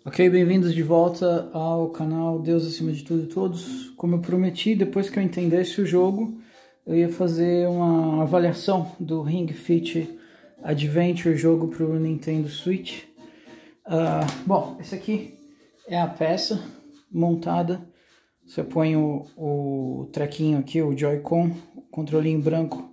Ok, bem-vindos de volta ao canal Deus Acima de Tudo e Todos. Como eu prometi, depois que eu entendesse o jogo, eu ia fazer uma avaliação do Ring Fit Adventure, jogo para o Nintendo Switch. Bom, esse aqui é a peça montada. Você põe o trequinho aqui, o Joy-Con, o controlinho branco,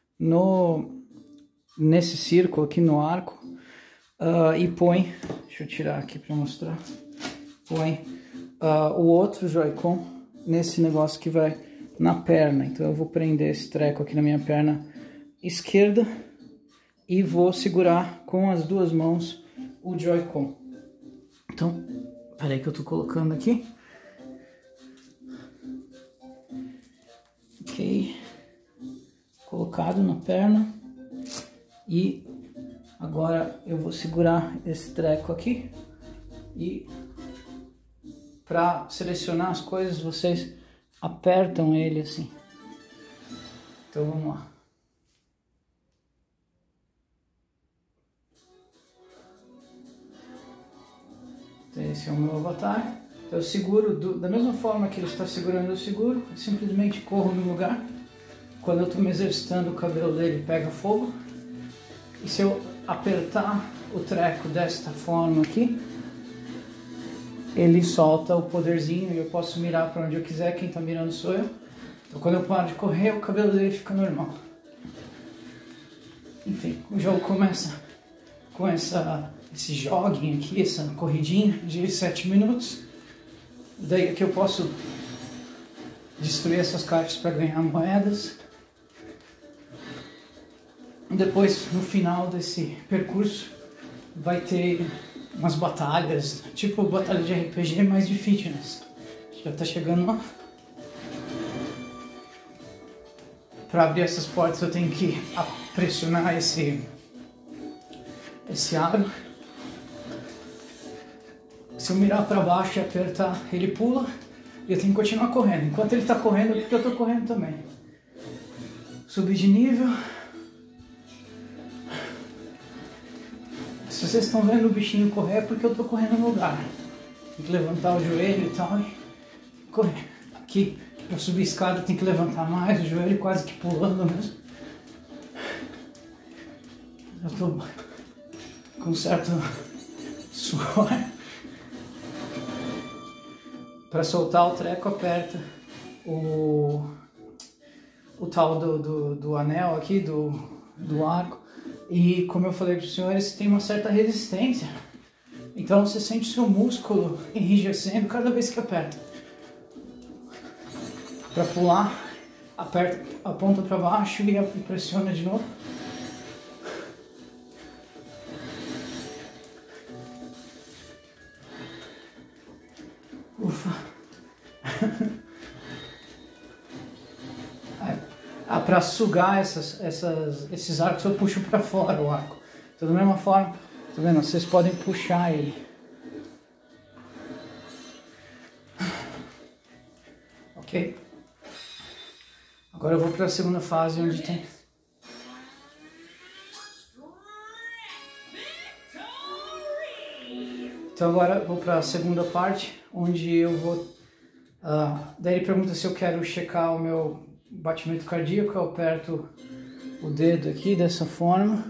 nesse círculo aqui no arco. E põe, deixa eu tirar aqui para mostrar, põe o outro Joy-Con nesse negócio que vai na perna. Então eu vou prender esse treco aqui na minha perna esquerda e vou segurar com as duas mãos o Joy-Con. Então, peraí que eu tô colocando aqui. Ok, colocado na perna e agora eu vou segurar esse treco aqui e para selecionar as coisas vocês apertam ele assim. Então vamos lá. Então, esse é o meu avatar. Então, eu seguro da mesma forma que ele está segurando, eu seguro. Eu simplesmente corro no lugar. Quando eu estou me exercitando, o cabelo dele pega fogo. E se eu apertar o treco desta forma aqui, ele solta o poderzinho e eu posso mirar para onde eu quiser. Quem está mirando sou eu. Então quando eu paro de correr, o cabelo dele fica normal. Enfim, o jogo começa com esse joguinho aqui, essa corridinha de 7 minutos. Daí aqui eu posso destruir essas caixas para ganhar moedas. Depois, no final desse percurso, vai ter umas batalhas, tipo batalha de RPG, mas de fitness. Já tá chegando lá. Para abrir essas portas eu tenho que pressionar esse aro. Se eu mirar para baixo e apertar, ele pula e eu tenho que continuar correndo. Enquanto ele está correndo, é porque eu estou correndo também. Subir de nível. Se vocês estão vendo o bichinho correr, é porque eu estou correndo no lugar. Tem que levantar o joelho e tal e correr. Aqui, para subir a escada, tem que levantar mais o joelho, quase que pulando mesmo. Eu estou com um certo suor. Para soltar o treco, aperta o tal do anel aqui, do arco. E como eu falei para os senhores, tem uma certa resistência. Então você sente o seu músculo enrijecendo cada vez que aperta. Para pular, aperta, aponta para baixo e pressiona de novo. Ufa! Para sugar esses arcos eu puxo para fora o arco. Então da mesma forma, tá vendo? Vocês podem puxar ele. Ok? Agora eu vou para a segunda fase onde tem... Então agora eu vou para a segunda parte, onde eu vou... daí ele pergunta se eu quero checar o meu batimento cardíaco. Eu aperto o dedo aqui dessa forma.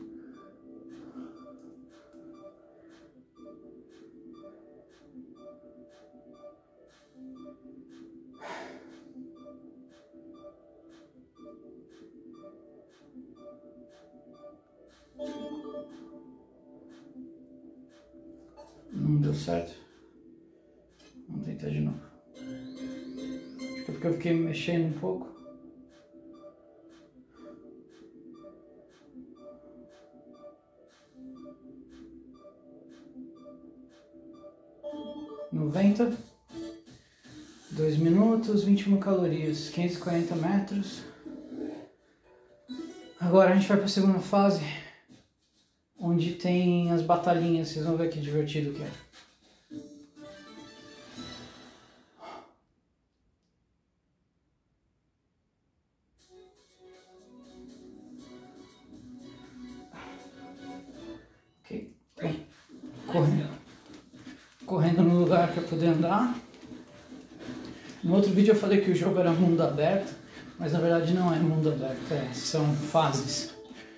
Não deu certo. Vamos tentar de novo. Acho que é porque eu fiquei mexendo um pouco. (90), 2 minutos, 21 calorias, 540 metros. Agora a gente vai para a segunda fase, onde tem as batalhinhas. Vocês vão ver que divertido que é. Ok, correndo. correndo no lugar para poder andar. No outro vídeo eu falei que o jogo era mundo aberto, mas na verdade não é mundo aberto, são fases.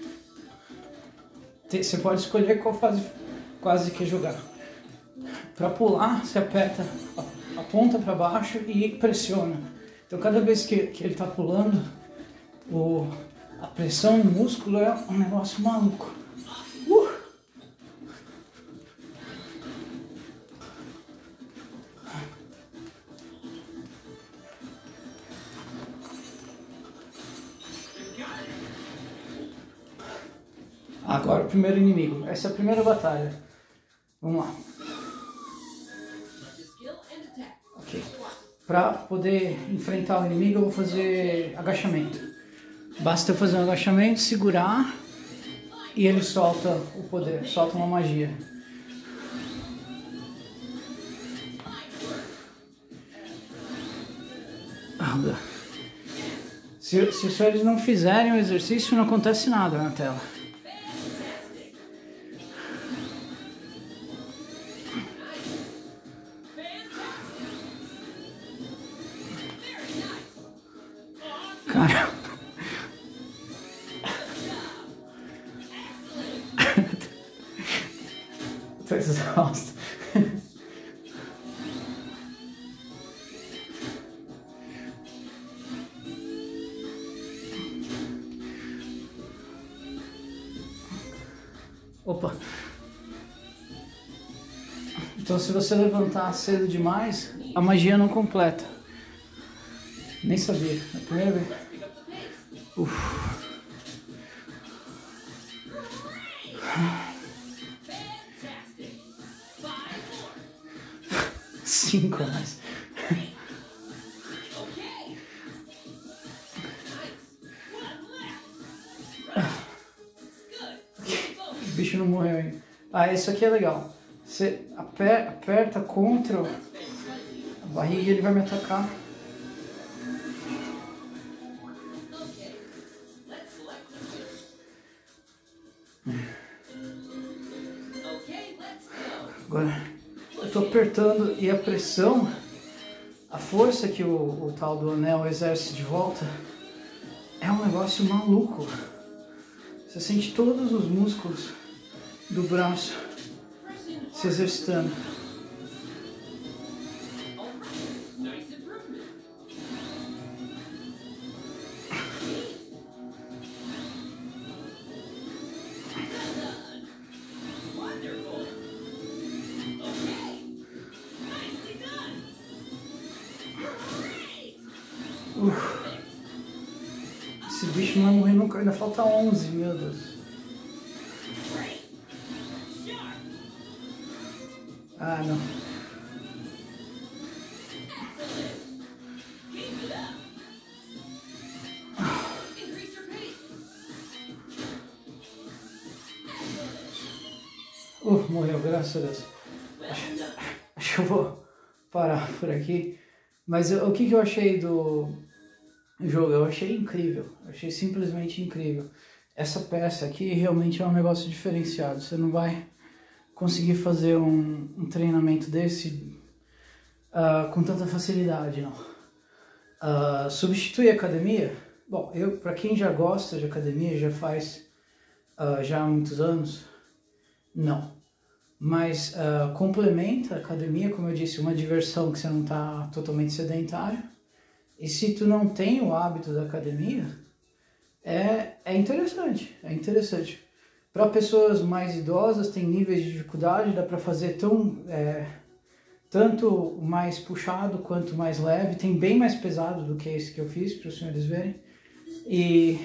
Você pode escolher qual fase quase que jogar. Para pular, você aponta para baixo e pressiona. Então cada vez que ele está pulando, a pressão no músculo é um negócio maluco. Agora o primeiro inimigo. Essa é a primeira batalha. Vamos lá. Ok. Para poder enfrentar o inimigo eu vou fazer agachamento. Basta eu fazer um agachamento, segurar e ele solta o poder, solta uma magia. Se os senhores não fizerem o exercício, não acontece nada na tela. Cara. Tô exausto. Opa. Então se você levantar cedo demais, a magia não completa. Nem sabia. É a primeira vez. Uf. 5 mais. O bicho não morreu ainda. Ah, isso aqui é legal. Você aperta contra a barriga e ele vai me atacar. Agora, eu tô apertando e a pressão, a força que o tal do anel exerce de volta, é um negócio maluco. Você sente todos os músculos do braço se exercitando. Esse bicho não vai morrer nunca, ainda falta 11, meu Deus. Ah, não. Morreu, graças a Deus. Acho que eu vou parar por aqui. Mas o que eu achei do jogo? Eu achei incrível. Eu achei simplesmente incrível. Essa peça aqui realmente é um negócio diferenciado. Você não vai conseguir fazer um treinamento desse com tanta facilidade, não. Substituir a academia? Bom, para quem já gosta de academia, já faz já há muitos anos, não. Mas complementa a academia, como eu disse, uma diversão que você não está totalmente sedentário. E se tu não tem o hábito da academia, é interessante, é interessante. Para pessoas mais idosas, tem níveis de dificuldade, dá para fazer tanto mais puxado quanto mais leve. Tem bem mais pesado do que esse que eu fiz, para os senhores verem. E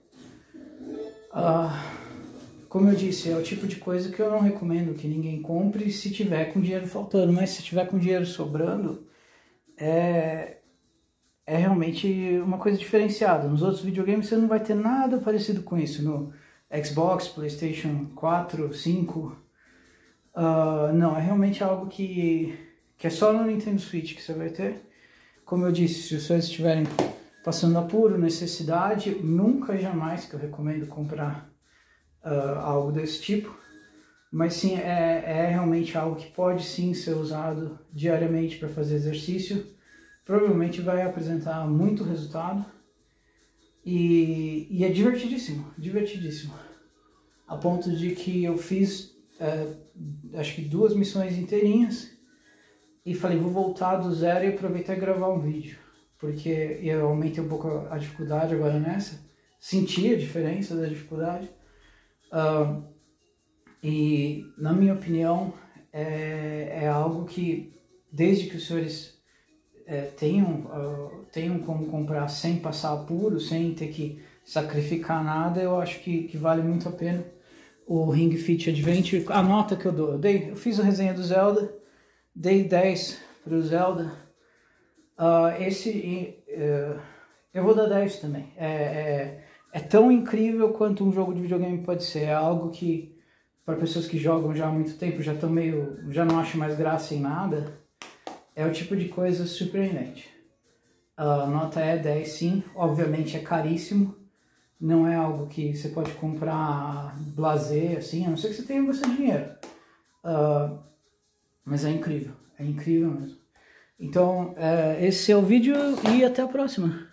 como eu disse, é o tipo de coisa que eu não recomendo que ninguém compre se tiver com dinheiro faltando, mas se tiver com dinheiro sobrando, é realmente uma coisa diferenciada. Nos outros videogames você não vai ter nada parecido com isso, no Xbox, PlayStation 4, 5, não, é realmente algo que é só no Nintendo Switch que você vai ter. Como eu disse, se vocês estiverem passando apuro, necessidade, nunca jamais que eu recomendo comprar algo desse tipo. Mas sim, é realmente algo que pode sim ser usado diariamente para fazer exercício. Provavelmente vai apresentar muito resultado. E é divertidíssimo, divertidíssimo. A ponto de que eu fiz, acho que 2 missões inteirinhas. E falei, vou voltar do zero e aproveitar e gravar um vídeo. Porque eu aumentei um pouco a dificuldade agora nessa. Senti a diferença da dificuldade. E, na minha opinião, é algo que, desde que os senhores tenham como comprar sem passar apuro, sem ter que sacrificar nada, eu acho que vale muito a pena. O Ring Fit Adventure, a nota que eu dou, eu fiz a resenha do Zelda, dei 10 para o Zelda. Eu vou dar 10 também. É tão incrível quanto um jogo de videogame pode ser. É algo que, para pessoas que jogam já há muito tempo, já não acham mais graça em nada, é o tipo de coisa surpreendente. A nota é 10 sim, obviamente é caríssimo, não é algo que você pode comprar blasé, assim, a não ser que você tenha bastante dinheiro. Mas é incrível mesmo. Então, esse é o vídeo e até a próxima.